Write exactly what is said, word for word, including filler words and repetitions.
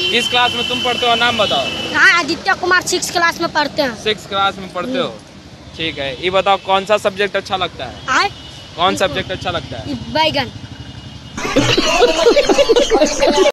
किस क्लास में तुम पढ़ते हो, नाम बताओ। हाँ, आदित्य कुमार सिक्स क्लास में पढ़ते हैं। सिक्स क्लास में पढ़ते हो, ठीक है। ये बताओ कौन सा सब्जेक्ट अच्छा लगता है? आए? कौन सब्जेक्ट अच्छा लगता है? बैगन।